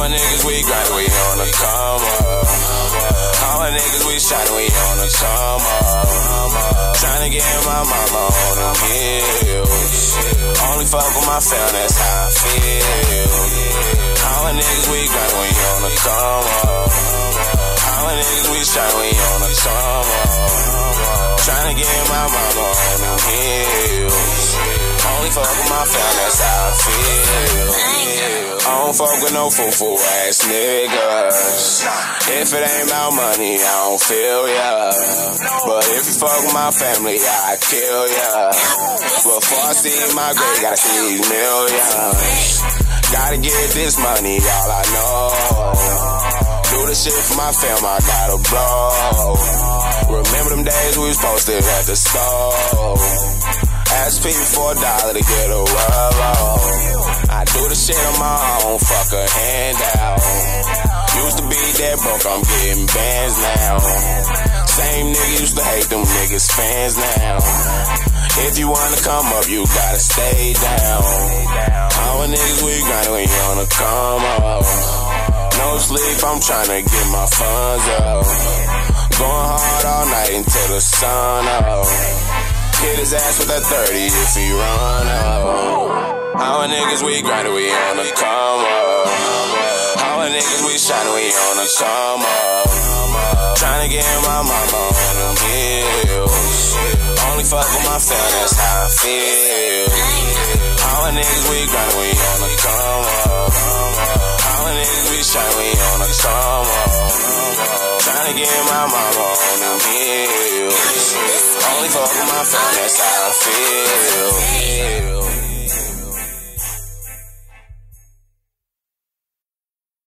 Our niggas, we grind, we on the come up. Our niggas, we shot, we on the come up. Tryna get my mama on them hills. Only fuck with my fam, that's how I feel. Our niggas, we grind, we on the come up. Our niggas, we shot, we on the come up. Tryna get my mama on them hills. Only fuck with my fam, that's how I feel. I don't fuck with no fool ass niggas. If it ain't about money, I don't feel ya. But if you fuck with my family, I kill ya. Before I see my grave, gotta see these millions. Gotta get this money, all I know. Do the shit for my fam, I gotta blow. Remember them days we was posted at the store. Ask people for $1 to get a rub. I do the shit on my own, fuck a handout. Used to be that broke, I'm getting bands now. Same nigga used to hate them niggas fans now. If you wanna come up, you gotta stay down. Our niggas, we grind, we on the come up. No sleep, I'm tryna get my funds up. Going hard all night until the sun up. Hit his ass with that 30 if he run up. Our niggas, we grind, we on the come up. Our niggas, we shot, we on the come up. Tryna get my mama on them hills. Only fuck with my fam, that's how I feel. Our niggas, we grind, we on the come up. Our niggas, we shot, we on the come up. Tryna get my mama on them hills. Only fuck with my fam, that's how I feel.